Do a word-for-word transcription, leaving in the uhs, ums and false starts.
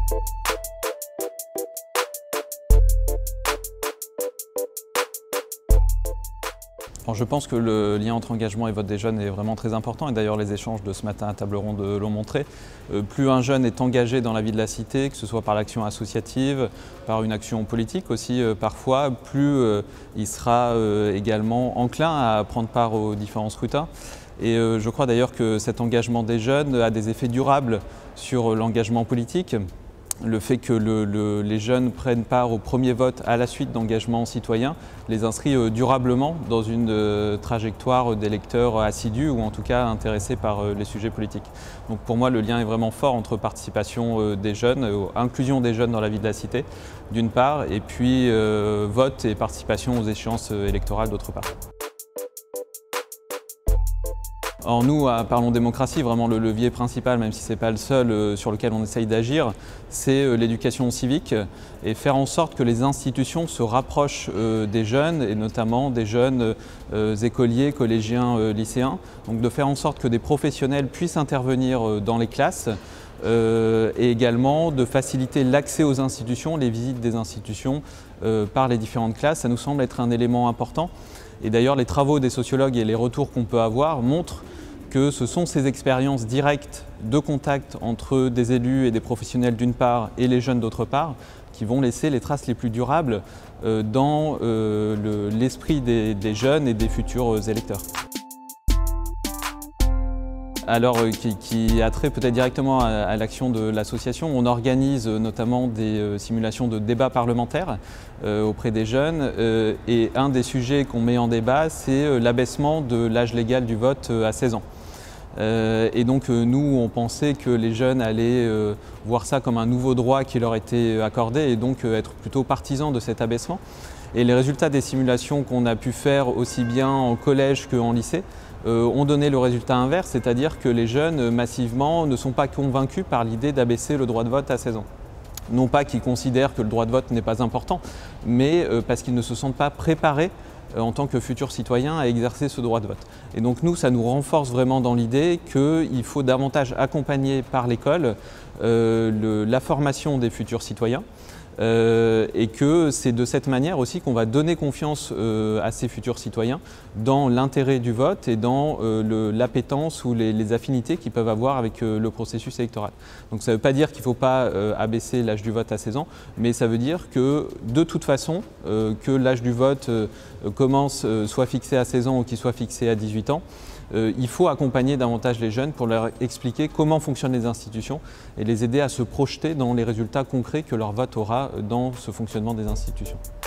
Alors je pense que le lien entre engagement et vote des jeunes est vraiment très important et d'ailleurs les échanges de ce matin à table ronde l'ont montré. Euh, plus un jeune est engagé dans la vie de la cité, que ce soit par l'action associative, par une action politique aussi euh, parfois, plus euh, il sera euh, également enclin à prendre part aux différents scrutins. Et euh, je crois d'ailleurs que cet engagement des jeunes a des effets durables sur l'engagement politique. Le fait que le, le, les jeunes prennent part au premier vote à la suite d'engagements citoyens les inscrit euh, durablement dans une euh, trajectoire d'électeurs assidus ou en tout cas intéressés par euh, les sujets politiques. Donc pour moi le lien est vraiment fort entre participation euh, des jeunes, euh, inclusion des jeunes dans la vie de la cité d'une part et puis euh, vote et participation aux échéances électorales d'autre part. Alors nous, à Parlons Démocratie, vraiment le levier principal, même si ce n'est pas le seul euh, sur lequel on essaye d'agir, c'est euh, l'éducation civique et faire en sorte que les institutions se rapprochent euh, des jeunes et notamment des jeunes euh, écoliers, collégiens, euh, lycéens. Donc de faire en sorte que des professionnels puissent intervenir euh, dans les classes euh, et également de faciliter l'accès aux institutions, les visites des institutions euh, par les différentes classes. Ça nous semble être un élément important. Et d'ailleurs, les travaux des sociologues et les retours qu'on peut avoir montrent que ce sont ces expériences directes de contact entre des élus et des professionnels d'une part et les jeunes d'autre part qui vont laisser les traces les plus durables euh, dans euh, l'esprit des, des jeunes et des futurs électeurs. Alors, euh, qui, qui a trait peut-être directement à, à l'action de l'association, on organise euh, notamment des euh, simulations de débats parlementaires euh, auprès des jeunes euh, et un des sujets qu'on met en débat, c'est euh, l'abaissement de l'âge légal du vote euh, à seize ans. Euh, et donc euh, nous, on pensait que les jeunes allaient euh, voir ça comme un nouveau droit qui leur était accordé et donc euh, être plutôt partisans de cet abaissement. Et les résultats des simulations qu'on a pu faire aussi bien en collège qu'en lycée euh, ont donné le résultat inverse, c'est-à-dire que les jeunes massivement ne sont pas convaincus par l'idée d'abaisser le droit de vote à seize ans. Non pas qu'ils considèrent que le droit de vote n'est pas important, mais euh, parce qu'ils ne se sentent pas préparés euh, en tant que futurs citoyens à exercer ce droit de vote. Et donc nous, ça nous renforce vraiment dans l'idée qu'il faut davantage accompagner par l'école euh, la formation des futurs citoyens. Euh, et que c'est de cette manière aussi qu'on va donner confiance euh, à ces futurs citoyens dans l'intérêt du vote et dans euh, l'appétence ou les, les affinités qu'ils peuvent avoir avec euh, le processus électoral. Donc ça ne veut pas dire qu'il ne faut pas euh, abaisser l'âge du vote à seize ans, mais ça veut dire que de toute façon, euh, que l'âge du vote euh, commence, euh, soit fixé à seize ans ou qu'il soit fixé à dix-huit ans, Euh, il faut accompagner davantage les jeunes pour leur expliquer comment fonctionnent les institutions et les aider à se projeter dans les résultats concrets que leur vote aura dans ce fonctionnement des institutions.